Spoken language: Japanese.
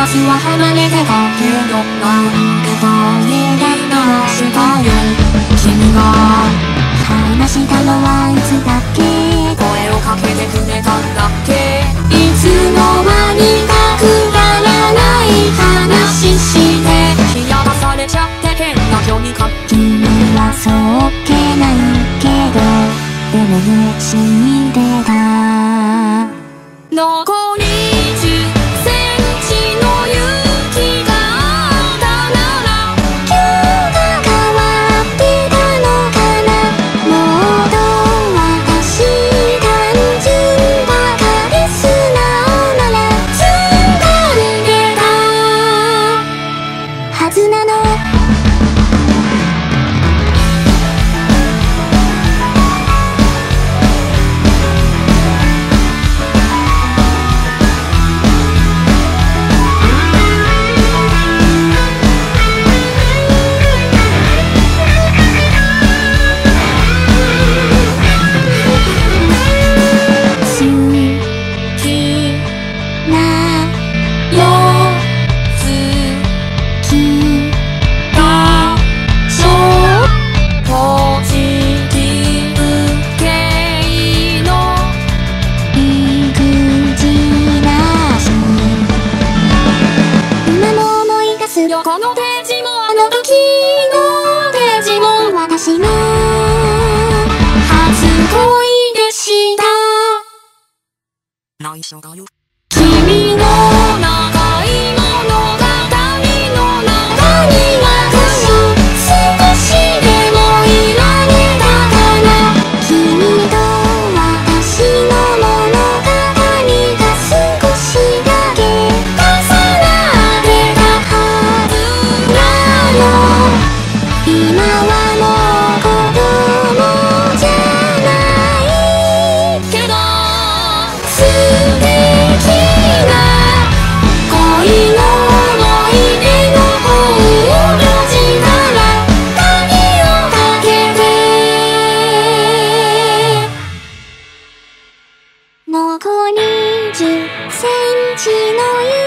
スは離れてたけど、なんで影が出したよ。君が話したのはいつだっけ。声をかけてくれたんだっけ。いつの間にかくだらない話して冷やかされちゃって変な距離感。君はそっけないけど、でもね死んでた。残りこのページもあの時のページも私の初恋でした。内緒だよ。君の長い物語の中に私少しでもいられたかな。君と私の物語が少しだけ重なってたはず。今はもう子供じゃないけど、素敵な恋の思い出の方を路地から鍵をかけて、残り10センチの